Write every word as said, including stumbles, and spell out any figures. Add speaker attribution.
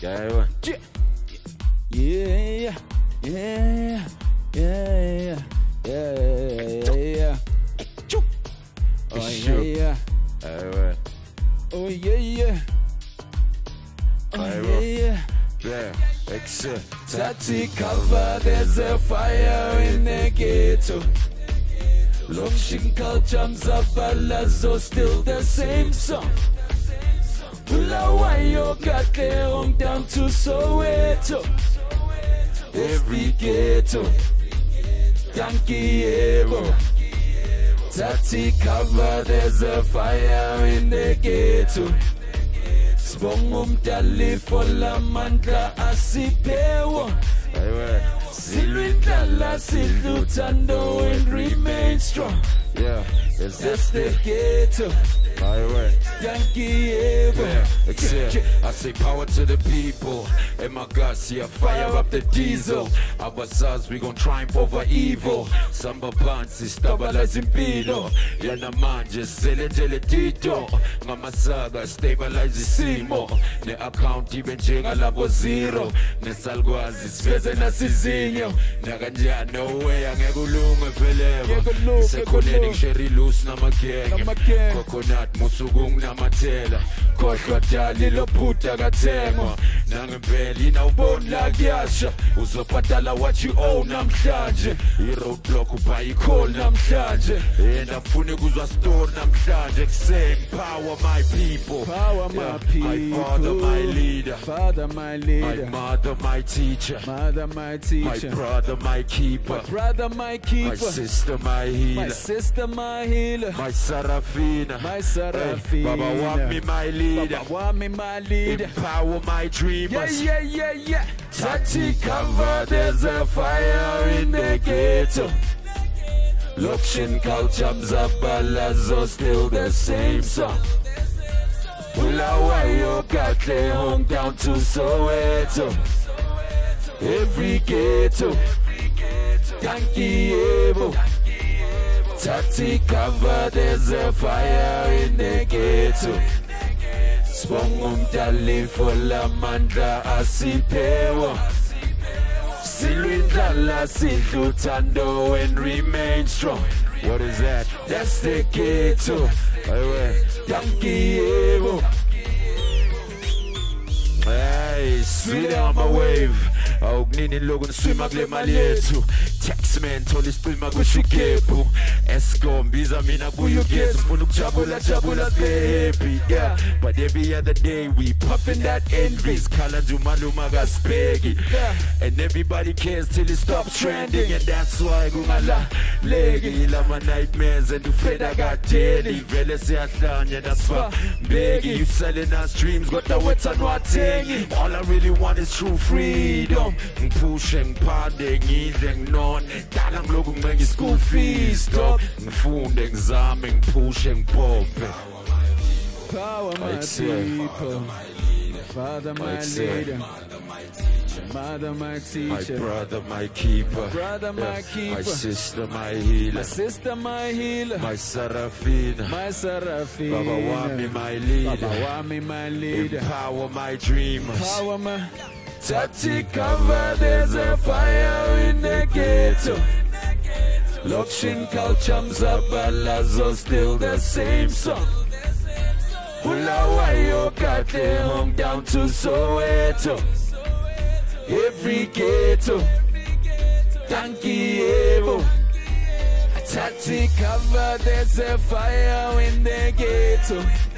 Speaker 1: Yeah, yeah, yeah, yeah, yeah, yeah. Oh yeah, yeah. Oh yeah, yeah. Oh yeah, yeah.
Speaker 2: Yeah, except
Speaker 1: Tati cover, there's a fire in the ghetto. Longshin culture, Mzabalazo, still the same song. Bulawayo got their home down to Soweto. Every ghetto, Yankee Evo. Tati cover, there's a fire in the ghetto. Spongum dali for la mandla asipewo. Silwindala silutando and remain strong.
Speaker 2: yeah, it's
Speaker 1: That's the ghetto.
Speaker 2: highway.
Speaker 1: Yankee Evo.
Speaker 2: Yeah, except I say power to the people. And my God, see a fire up the diesel. Our sons, we gon' triumph over evil. Samba bansi, stabilizing impilo. Yana manje, sele jele tito. Ngamasaga, stabilize isimo. Ne account ibe njenga labo zero. Ne salgwazi, siveze nasizinyo. Nakanjani, no way, angeke ulunge veleva. Sekhoneni ngishare loose namagenge. Coconut musugung namathela kodwa dali lophuta kathengwa nangempela inawubona la kuyasha uzobhadala what you owe namhlanje i-roadblock ubuy i-call namhlanje yena afune kuzwa story namhlanje kuseni power my people,
Speaker 1: Power my
Speaker 2: yeah,
Speaker 1: people.
Speaker 2: my father my leader,
Speaker 1: Father my leader,
Speaker 2: my mother my teacher,
Speaker 1: mother my teacher,
Speaker 2: my brother my keeper,
Speaker 1: brother my keeper,
Speaker 2: my sister my healer,
Speaker 1: my sister my healer,
Speaker 2: my Sarafina,
Speaker 1: my Sarafina.
Speaker 2: hey, Baba want me my leader,
Speaker 1: Baba want me my leader.
Speaker 2: empower my dreamers.
Speaker 1: Yeah, yeah, yeah, yeah. Tati cover, there's a fire in the ghetto. Lokshin culture, Mzabalazo, still the same song. Bulawayo got their home down to Soweto. Every ghetto, Yankee Evo. Tati cover, there's a fire in the ghetto. Spongum dali for la mandla asipewo. Silwindala silutando and remain strong.
Speaker 2: What is that?
Speaker 1: That's the ghetto.
Speaker 2: Highway.
Speaker 1: Yankee Evo.
Speaker 2: Hey, sweet on my wave. Awukunini loku niswima kule mali yethu. Taxman thola isipima kusho igebhu. Eskom biza mina kuyo ugesi. Mfuna ukujabula jabula sibe happy. Yeah, but every other day we puffin' that envy. Sikhala nje umaluma kasibheki. And everybody cares till it stops trending. And that's why kungalaleki lama nightmares and ufeda kadeli. Vele siyahlanya that's why begi. You selling us dreams kodwa wethu anwathengi. All I really want is true freedom. Ngipushe ngiphande ngidle nginone. Dala ngilokhu ngimenga school fees stop. Ngifunde ngizame ngiphushe ngibophe.
Speaker 1: Power my people. Father my leader. Mother my
Speaker 2: My
Speaker 1: teacher.
Speaker 2: brother my keeper.
Speaker 1: Brother my keeper.
Speaker 2: My sister my healer.
Speaker 1: My sister my healer.
Speaker 2: My Sarafina.
Speaker 1: My Sarafina.
Speaker 2: Baba want me my leader.
Speaker 1: Baba want me my leader.
Speaker 2: Empower my dreamers.
Speaker 1: Power my Tati cover, there's a fire in the ghetto. Lokshin culture, Mzabalazo, still the same song. Bulawayo got their home down to Soweto. Every ghetto, Yankee Evo. Tati cover, there's a fire in the ghetto.